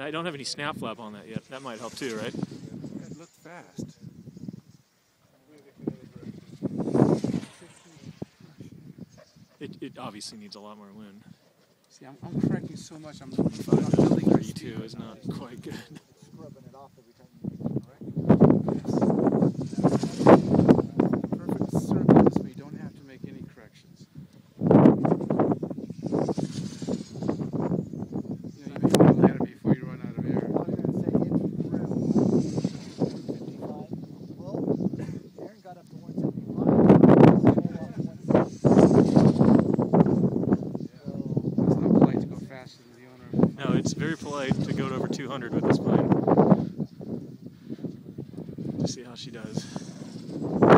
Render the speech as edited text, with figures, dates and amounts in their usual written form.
I don't have any snap flap on that yet. That might help too, right? It looked fast. It obviously needs a lot more wind. See, I'm cranking so much, I'm 32 is not quite good. Scrubbing it off every time you make it, right? The perfect circle is where you don't have to make any corrections. You know, you may want to land it before you run out of air. I was going to say, it's real 155. Well, Aaron got up to 175. It's not polite to go faster than the owner. No, it's very polite to go to over 200 with this plane. To see how she does.